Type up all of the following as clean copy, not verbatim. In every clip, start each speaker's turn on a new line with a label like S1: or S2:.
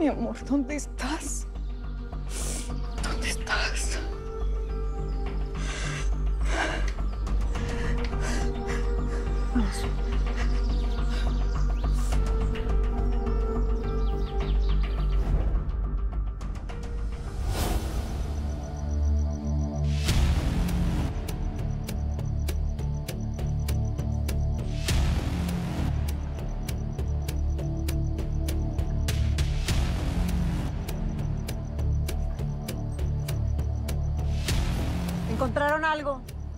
S1: Mi amor, ¿dónde estás? ¿Dónde estás? Vamos.
S2: ¿Encontraron algo?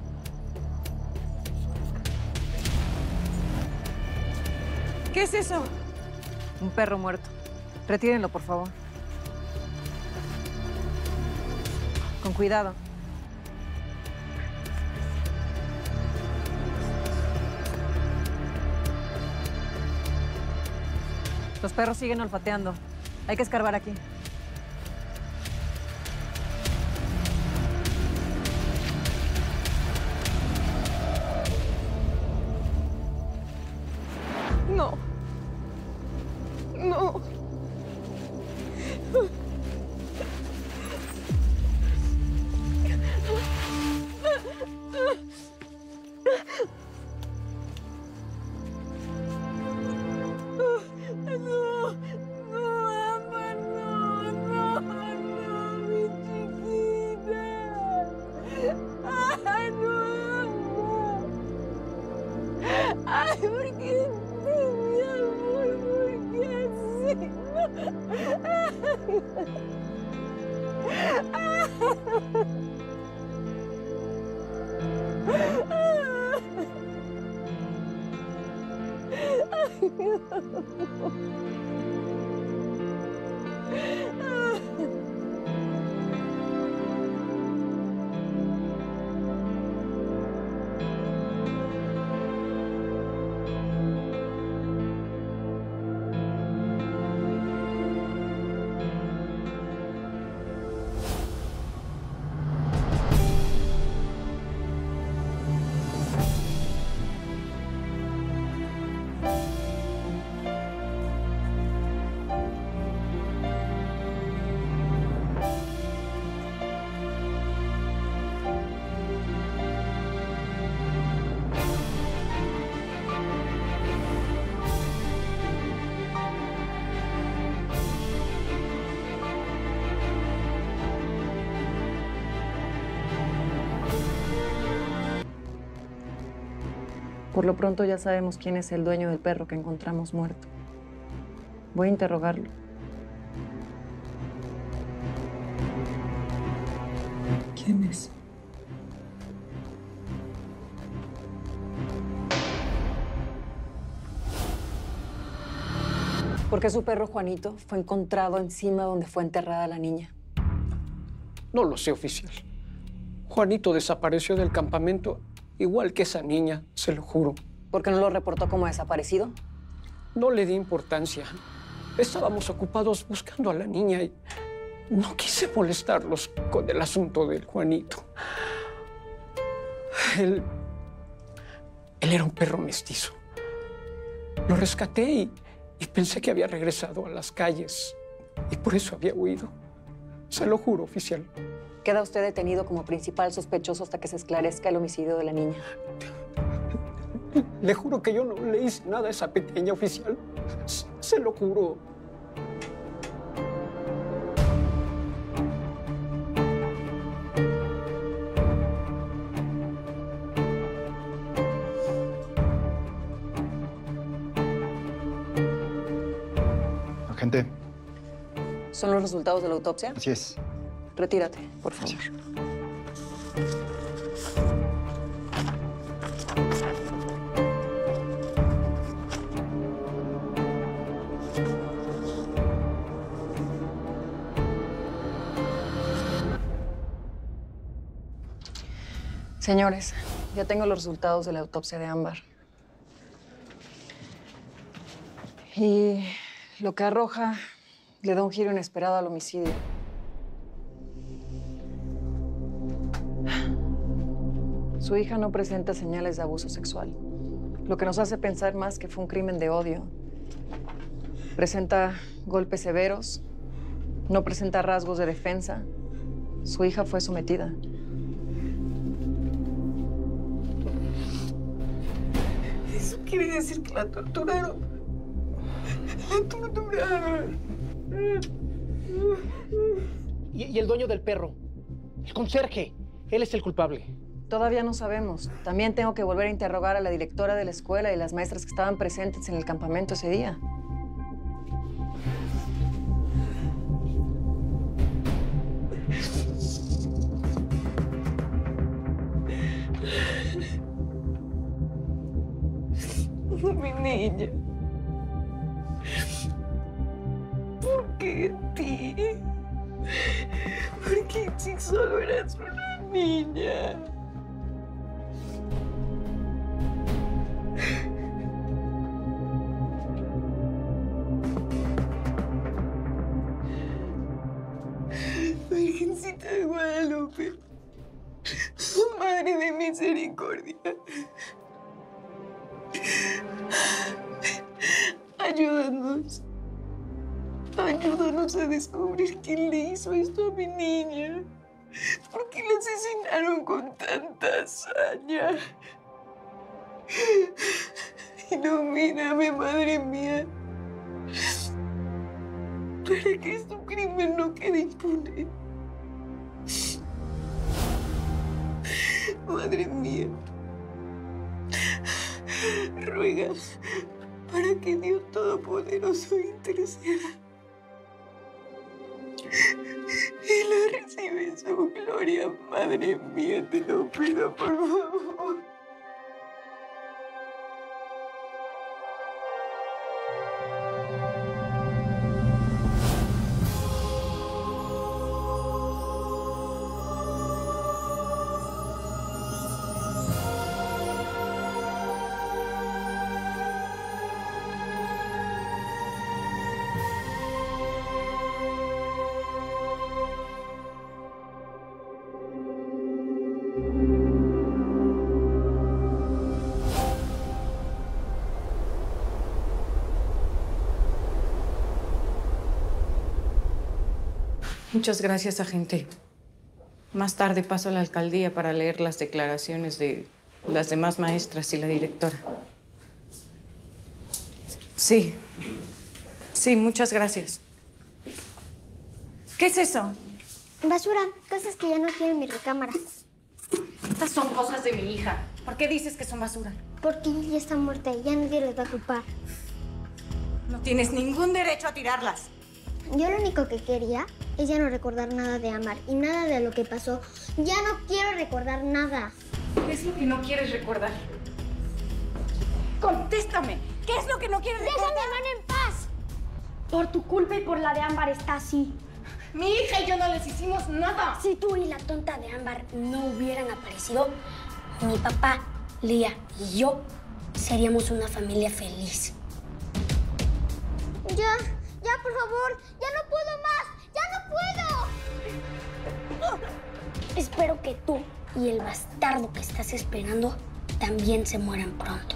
S1: ¿Qué es eso?
S2: Un perro muerto. Retírenlo, por favor. Con cuidado. Los perros siguen olfateando. Hay que escarbar aquí.
S1: No. No. No, no, Ámbar, no, no, no, mi chiquita. Ay, no, Ámbar. Ay, ¿por qué sí, mi amor? ¿Por qué sí?
S2: Por lo pronto ya sabemos quién es el dueño del perro que encontramos muerto. Voy a interrogarlo.
S1: ¿Quién es?
S2: ¿Por qué su perro Juanito fue encontrado encima donde fue enterrada la niña?
S3: No lo sé, oficial. Juanito desapareció del campamento igual que esa niña, se lo juro.
S2: ¿Por qué no lo reportó como desaparecido?
S3: No le di importancia. Estábamos ocupados buscando a la niña y no quise molestarlos con el asunto del Juanito. Él era un perro mestizo. Lo rescaté y pensé que había regresado a las calles y por eso había huido. Se lo juro, oficial.
S2: Queda usted detenido como principal sospechoso hasta que se esclarezca el homicidio de la niña.
S3: Le juro que yo no le hice nada a esa pequeña, oficial. Se lo juro.
S4: Agente.
S2: ¿Son los resultados de la autopsia?
S4: Así es.
S2: Retírate, por favor.
S4: Gracias.
S2: Señores, ya tengo los resultados de la autopsia de Ámbar. Y lo que arroja le da un giro inesperado al homicidio. Su hija no presenta señales de abuso sexual, lo que nos hace pensar más que fue un crimen de odio. Presenta golpes severos, No presenta rasgos de defensa. Su hija fue sometida.
S1: Eso quiere decir que la torturaron. La torturaron.
S3: ¿Y el dueño del perro? El conserje. Él es el culpable.
S2: Todavía no sabemos. También tengo que volver a interrogar a la directora de la escuela y las maestras que estaban presentes en el campamento ese día.
S1: Mi niña. ¿Por qué a ti? Porque si solo eras una niña. Virgencita de Guadalupe, Madre de misericordia, ayúdanos. Ayúdanos a descubrir quién le hizo esto a mi niña. ¿Por qué la asesinaron con tanta hazaña? Ilumíname, Madre mía, para que este crimen no quede impune. Madre mía, ruega para que Dios Todopoderoso interceda y la recibe en su gloria. Madre mía, te lo pido, por favor.
S5: Muchas gracias, agente. Más tarde paso a la alcaldía para leer las declaraciones de las demás maestras y la directora. Sí. Sí, muchas gracias. ¿Qué es eso?
S6: Basura, cosas que ya no quiero en mi recámara.
S5: Estas son cosas de mi hija. ¿Por qué dices que son basura?
S6: Porque ella ya está muerta y ya nadie les va a culpar.
S5: No tienes ningún derecho a tirarlas.
S6: Yo lo único que quería es ya no recordar nada de Ámbar y nada de lo que pasó. Ya no quiero recordar nada.
S5: ¿Qué es lo que no quieres recordar? ¡Contéstame! ¿Qué es lo que no quieres recordar?
S6: ¡Déjame a mi hermana en paz! Por tu culpa y por la de Ámbar está así.
S5: Mi hija y yo no les hicimos nada.
S6: Si tú y la tonta de Ámbar no hubieran aparecido, mi papá, Lía y yo seríamos una familia feliz. Ya, por favor, ya no puedo más, ya no puedo. Espero que tú y el bastardo que estás esperando también se mueran pronto.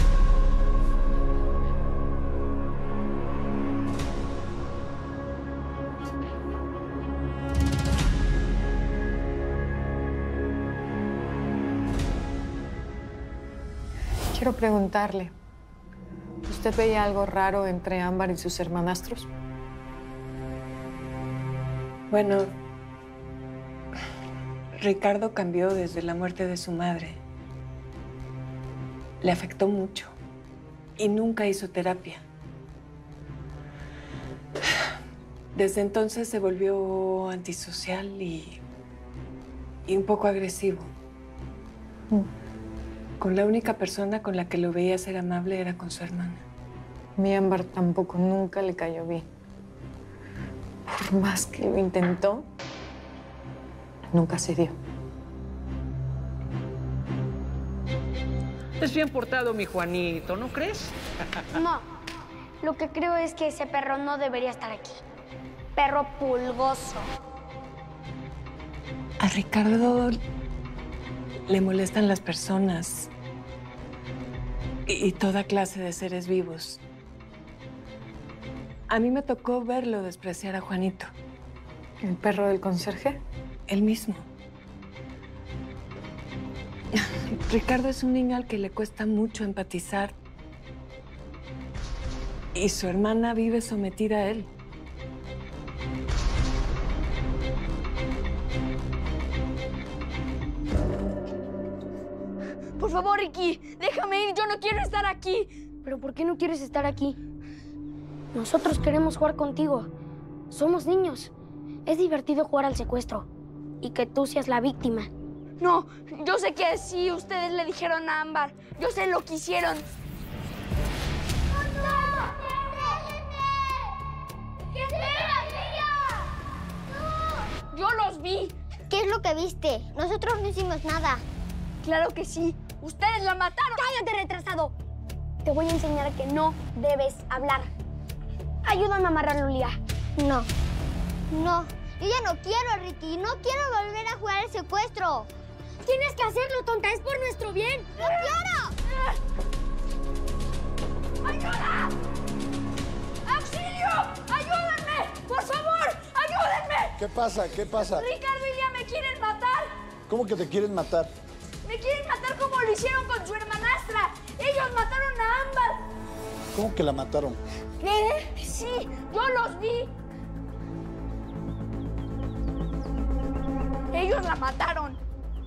S7: Quiero preguntarle, ¿usted veía algo raro entre Ámbar y sus hermanastros?
S1: Bueno, Ricardo cambió desde la muerte de su madre. Le afectó mucho y nunca hizo terapia. Desde entonces se volvió antisocial y un poco agresivo. Con la única persona con la que lo veía ser amable era con su hermana.
S7: Mi Ámbar tampoco nunca le cayó bien. Por más que lo intentó, nunca se dio.
S3: Es bien portado, mi Juanito, ¿no crees?
S6: No, lo que creo es que ese perro no debería estar aquí. Perro pulgoso.
S1: A Ricardo le molestan las personas y toda clase de seres vivos. A mí me tocó verlo despreciar a Juanito.
S7: ¿El perro del conserje?
S1: El mismo. Ricardo es un niño al que le cuesta mucho empatizar. Y su hermana vive sometida a él.
S6: Por favor, Ricky, déjame ir. Yo no quiero estar aquí. ¿Pero por qué no quieres estar aquí? Nosotros queremos jugar contigo. Somos niños. Es divertido jugar al secuestro. Y que tú seas la víctima. No, yo sé que sí, ustedes le dijeron a Ámbar. Yo sé lo que hicieron. ¿Qué esperas, niña? ¡Yo los vi!
S8: ¿Qué es lo que viste? Nosotros no hicimos nada.
S6: Claro que sí. ¡Ustedes la mataron! ¡Cállate, retrasado! Te voy a enseñar que no debes hablar. Ayúdame a amarrarlo, Lía.
S8: No. No. Yo ya no quiero, Ricky. No quiero volver a jugar el secuestro.
S6: Tienes que hacerlo, tonta. Es por nuestro bien.
S8: ¡No quiero!
S6: ¡Ayuda! ¡Auxilio! ¡Ayúdenme! ¡Por favor! ¡Ayúdenme!
S9: ¿Qué pasa? ¿Qué pasa?
S6: Ricardo y Lía me quieren matar.
S9: ¿Cómo que te quieren matar?
S6: Me quieren matar como lo hicieron con su hermanastra. Ellos mataron a Ámbar.
S9: ¿Cómo que la mataron?
S6: ¿Qué? Sí, yo los vi. Ellos la mataron.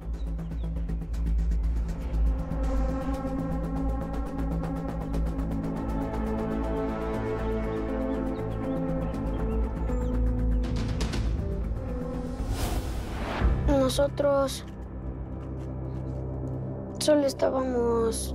S6: Nosotros solo estábamos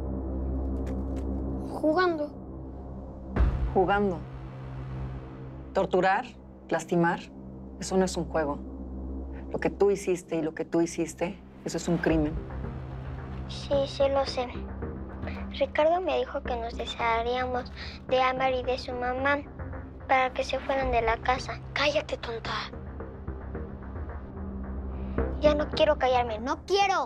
S6: jugando.
S2: Jugando. Torturar, lastimar, eso no es un juego. Lo que tú hiciste y lo que tú hiciste, eso es un crimen.
S8: Sí, sí lo sé. Ricardo me dijo que nos desharíamos de Ámbar y de su mamá para que se fueran de la casa.
S6: Cállate, tonta.
S8: Ya no quiero callarme, no quiero.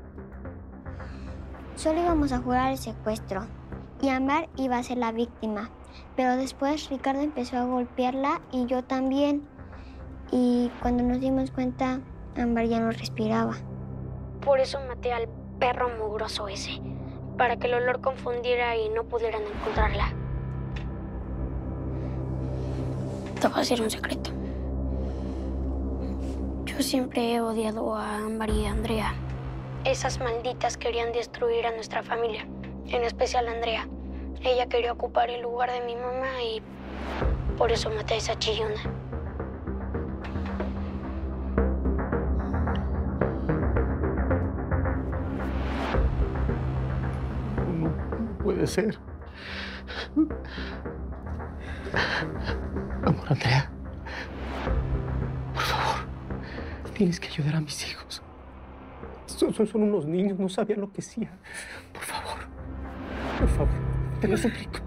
S8: Solo íbamos a jugar al secuestro y Ámbar iba a ser la víctima. Pero después Ricardo empezó a golpearla y yo también. Y cuando nos dimos cuenta, Ámbar ya no respiraba.
S6: Por eso maté al perro mugroso ese, para que el olor confundiera y no pudieran encontrarla. Te voy a decir un secreto. Yo siempre he odiado a Ámbar y a Andrea. Esas malditas querían destruir a nuestra familia, en especial a Andrea. Ella quería ocupar el lugar de mi mamá y por eso maté a esa chillona.
S3: No puede ser. Amor, Andrea. Por favor, tienes que ayudar a mis hijos. Son unos niños, no sabían lo que hacían. Por favor, te lo suplico.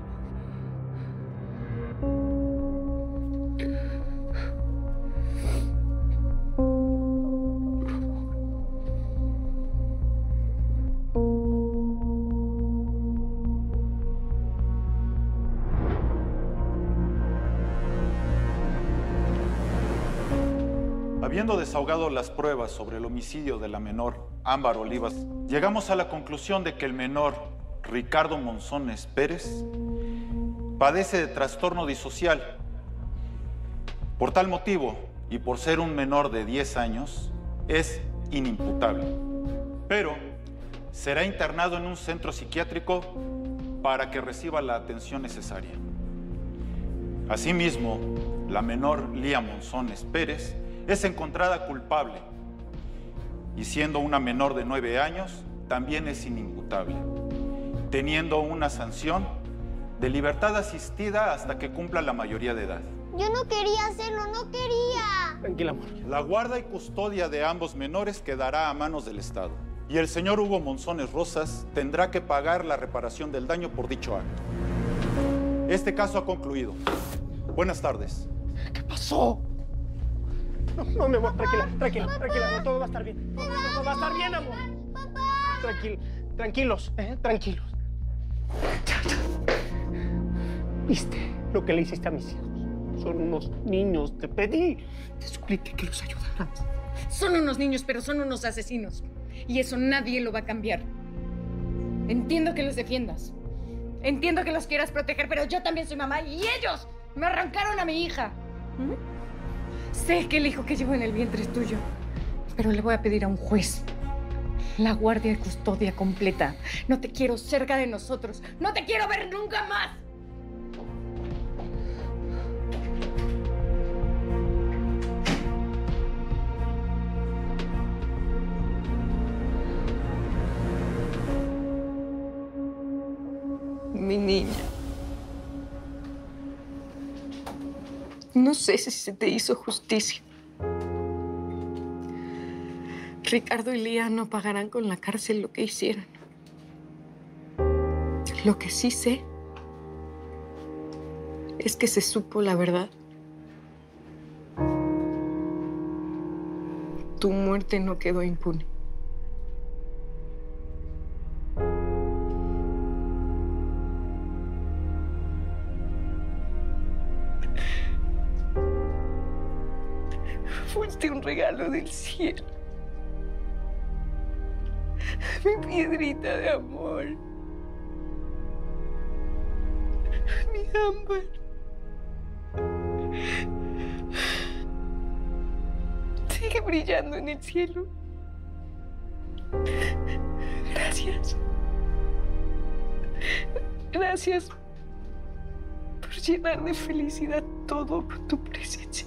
S10: Habiendo desahogado las pruebas sobre el homicidio de la menor Ámbar Olivas, llegamos a la conclusión de que el menor Ricardo Monzones Pérez padece de trastorno disocial. Por tal motivo, y por ser un menor de 10 años, es inimputable. Pero será internado en un centro psiquiátrico para que reciba la atención necesaria. Asimismo, la menor Lía Monzones Pérez es encontrada culpable y siendo una menor de 9 años, también es inimputable, teniendo una sanción de libertad asistida hasta que cumpla la mayoría de edad.
S8: Yo no quería hacerlo, no quería.
S3: Tranquila, amor.
S10: La guarda y custodia de ambos menores quedará a manos del Estado y el señor Hugo Monzones Rosas tendrá que pagar la reparación del daño por dicho acto. Este caso ha concluido. Buenas tardes.
S3: ¿Qué pasó? No, mi amor, tranquila, no, todo va a estar bien. Todo va a estar bien, amor. Tranquilos. ¿Viste lo que le hiciste a mis hijos? Son unos niños. Te pedí, te supliqué que los ayudaras.
S5: Son unos niños, pero son unos asesinos. Y eso nadie lo va a cambiar. Entiendo que los defiendas. Entiendo que los quieras proteger, pero yo también soy mamá y ellos me arrancaron a mi hija. Sé que el hijo que llevo en el vientre es tuyo, pero le voy a pedir a un juez la guardia y custodia completa. No te quiero cerca de nosotros. No te quiero ver nunca más. Mi niña. No sé si se te hizo justicia. Ricardo y Lía no pagarán con la cárcel lo que hicieron. Lo que sí sé es que se supo la verdad. Tu muerte no quedó impune. Fuiste un regalo del cielo. Mi piedrita de amor. Mi ámbar. Sigue brillando en el cielo. Gracias. Gracias por llenar de felicidad todo tu presencia.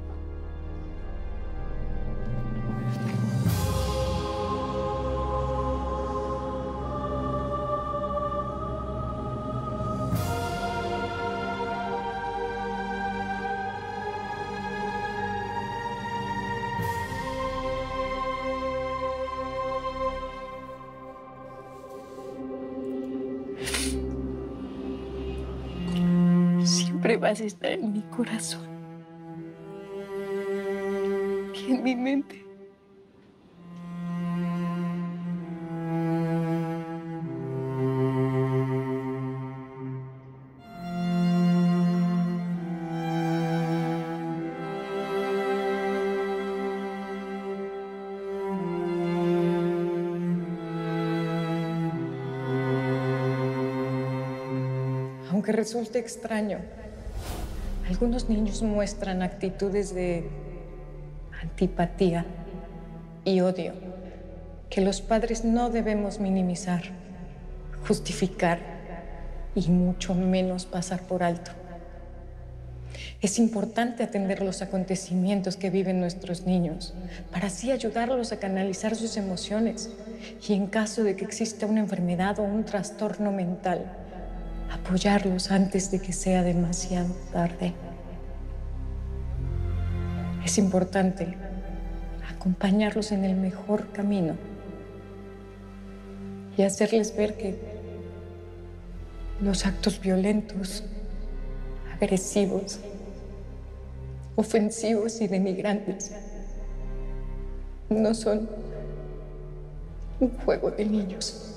S5: Siempre vas a estar en mi corazón y en mi mente. Aunque resulte extraño, algunos niños muestran actitudes de antipatía y odio que los padres no debemos minimizar, justificar y mucho menos pasar por alto. Es importante atender los acontecimientos que viven nuestros niños para así ayudarlos a canalizar sus emociones y en caso de que exista una enfermedad o un trastorno mental, apoyarlos antes de que sea demasiado tarde. Es importante acompañarlos en el mejor camino y hacerles ver que los actos violentos, agresivos, ofensivos y denigrantes no son un juego de niños.